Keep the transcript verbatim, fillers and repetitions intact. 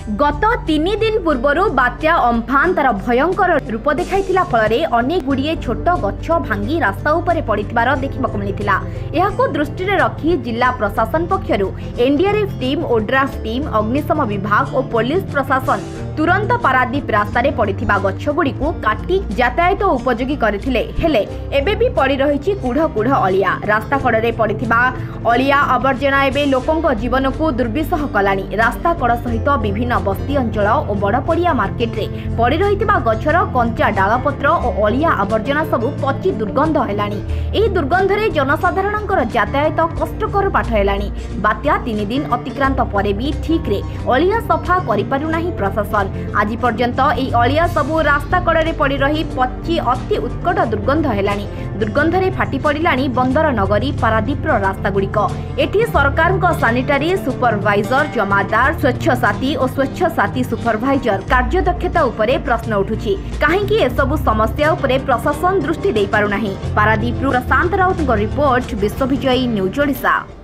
गत तीन दिन पूर्व बात्या अम्फान तार भयंकर रूप देखाइथिला फलरे अनेक गुड़िए छोट गछ भांगी रास्ता उपरे पड़िथिबार देखिबाकु मिलिथिला। एहाकु दृष्टि रखी जिला प्रशासन पक्षरु एनडीआरएफ टीम, ओड्राफ टीम, अग्निशम विभाग और पुलिस प्रशासन तुरंत पारादीप रास्ता रे पड़िथिबा गछगुड़ी को काटी यातायात उपयोगी करथिले। हेले एबे भी पड़ी रहिछि कुढ़ कुढ़ अलिया। रास्ता कड़े पड़िथिबा अलिया आवर्जना एबे लोकंक जीवन को दुर्विसह कलानी। रास्ता कड़ सहित विभिन्न बस्ती अंचल और बड़पड़िया मार्केट रे पड़ी रहिथिबा गछर कंचा डालपत्र और अलिया आवर्जना सबु पची दुर्गंध हेलानी। एही दुर्गंध रे जनसाधारणंकर यातायात कष्टकर पाठ हेलानी। बात्या तीन दिन अतिक्रांत परे भी ठीक रे अलिया सफा करि पारु नाही प्रशासन। आज पर्यंत एही अलिया सबु रास्ता कड़े पड़ी रही पची अति उत्कट दुर्गंध हेलानी। दुर्गंध रे फाटी पड़िलानी बंदर नगरी पारादीप रास्ता गुड़िक। एठी सरकार को सानिटारी सुपरवाइजर, जमादार, स्वच्छ साथी और स्वच्छ साथी सुपरवाइजर कार्यदक्षता उपरे प्रश्न उठुछि। काहेकि एसबु समस्या उपरे प्रशासन दृष्टि दे पारु नाही। Paradip Prashant Raut report, Vishwavijayi news Odisha.